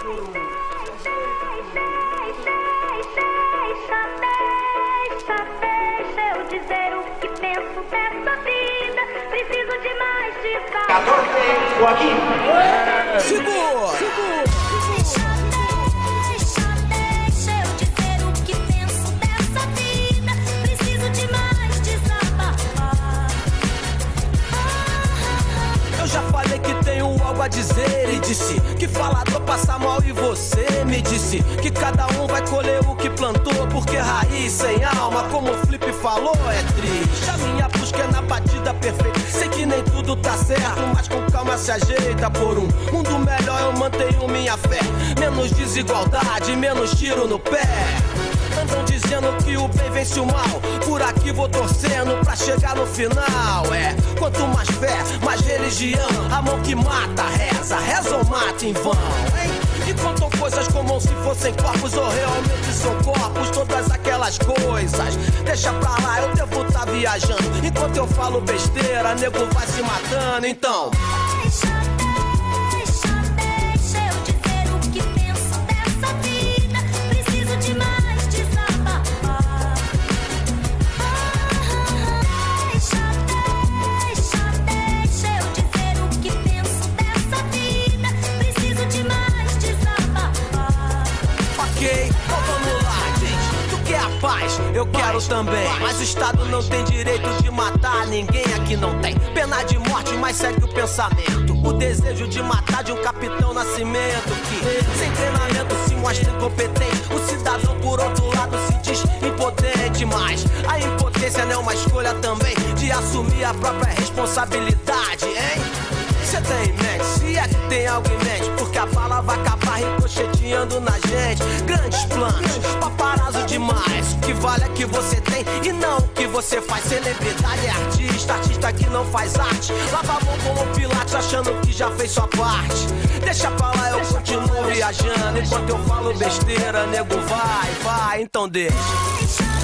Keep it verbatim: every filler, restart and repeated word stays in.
Deixa, deixa eu dizer o que penso dessa vida. Preciso de mais de catorze, Joaquim. Segura! Segura! Deixa, deixa, deixa eu dizer o que penso dessa vida. Preciso de mais desabafar. Eu já falei que tenho algo a dizer e disse que falador passa mal e você me disse que cada um vai colher o que plantou, porque raiz sem alma, como o Flip falou, é triste. A minha busca é na batida perfeita. Sei que nem tudo tá certo, mas com calma se ajeita. Por um mundo melhor eu mantenho minha fé. Menos desigualdade, menos tiro no pé. Andam dizendo que o bem vence o mal. Por aqui vou torcendo pra chegar no final. É, quanto mais fé, mais religião. A mão que mata, reza, reza ou mata em vão, hein? E contam coisas como se fossem corpos ou realmente são corpos. Todas aquelas coisas, deixa pra lá, eu devo tá viajando. Enquanto eu falo besteira, nego vai se matando, então Deixa, deixa, deixa eu dizer o que penso dessa vida. Preciso de mais desabafar. Deixa, deixa, deixa eu dizer o que penso dessa vida. Preciso de mais desabafar. ok, então vamos lá, diz, tu quer a paz, eu quero também. Mas o Estado não tem direito de matar ninguém, aqui não tem pena de morte, mas segue o pensamento. O desejo de matar de um Capitão Nascimento que, sem treinamento, se mostra incompetente. O cidadão, por outro lado, se diz impotente, mas a impotência não é uma escolha também de assumir a própria responsabilidade, hein? Cê tem em mente, se é que tem algo em mente, porque a bala vai acabar ricocheteando na gente. Grandes planos, paparazzo demais. O que vale é que você tem e não o que você faz. Celebridade é artista, artista que não faz arte. Lava a mão como Pilates achando que já fez sua parte. Deixa pra lá, eu continuo viajando. Enquanto eu falo besteira, nego vai, vai, então deixa.